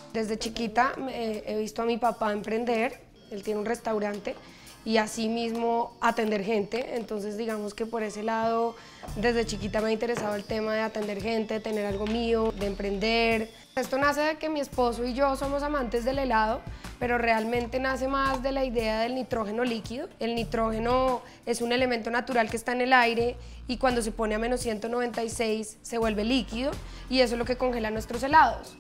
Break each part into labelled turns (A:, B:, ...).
A: Desde chiquita he visto a mi papá emprender, él tiene un restaurante y así mismo atender gente, entonces digamos que por ese lado desde chiquita me ha interesado el tema de atender gente, de tener algo mío, de emprender. Esto nace de que mi esposo y yo somos amantes del helado, pero realmente nace más de la idea del nitrógeno líquido. El nitrógeno es un elemento natural que está en el aire y cuando se pone a menos 196 se vuelve líquido y eso es lo que congela nuestros helados.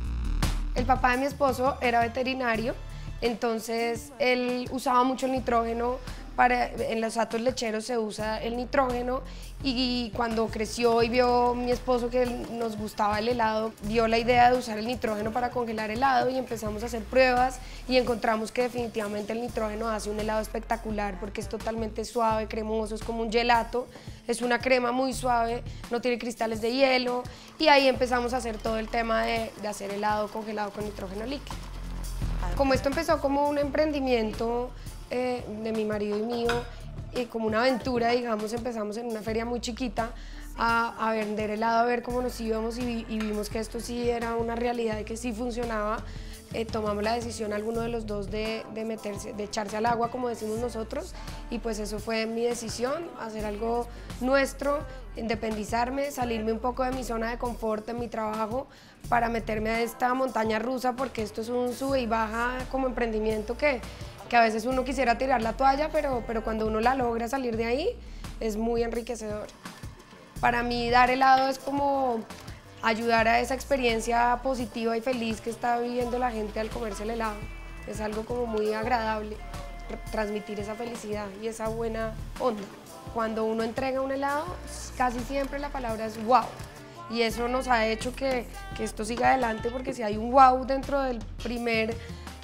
A: El papá de mi esposo era veterinario, entonces él usaba mucho el nitrógeno, en los atos lecheros se usa el nitrógeno y cuando creció y vio mi esposo que nos gustaba el helado, dio la idea de usar el nitrógeno para congelar helado y empezamos a hacer pruebas y encontramos que definitivamente el nitrógeno hace un helado espectacular porque es totalmente suave, cremoso, es como un gelato, es una crema muy suave, no tiene cristales de hielo y ahí empezamos a hacer todo el tema de hacer helado congelado con nitrógeno líquido. Como esto empezó como un emprendimiento de mi marido y mío, como una aventura, digamos, empezamos en una feria muy chiquita a vender helado, a ver cómo nos íbamos y vimos que esto sí era una realidad y que sí funcionaba. Tomamos la decisión alguno de los dos de meterse, de echarse al agua, como decimos nosotros, y pues eso fue mi decisión, hacer algo nuestro, independizarme, salirme un poco de mi zona de confort, de mi trabajo, para meterme a esta montaña rusa, porque esto es un sube y baja como emprendimiento que a veces uno quisiera tirar la toalla, pero cuando uno la logra salir de ahí, es muy enriquecedor. Para mí dar helado es como ayudar a esa experiencia positiva y feliz que está viviendo la gente al comerse el helado. Es algo como muy agradable transmitir esa felicidad y esa buena onda. Cuando uno entrega un helado, casi siempre la palabra es wow. Y eso nos ha hecho que esto siga adelante porque si hay un wow dentro del primer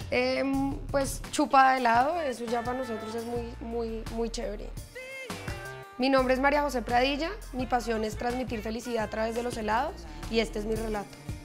A: pues chupa de helado, eso ya para nosotros es muy chévere. Mi nombre es María José Pradilla, mi pasión es transmitir felicidad a través de los helados y este es mi relato.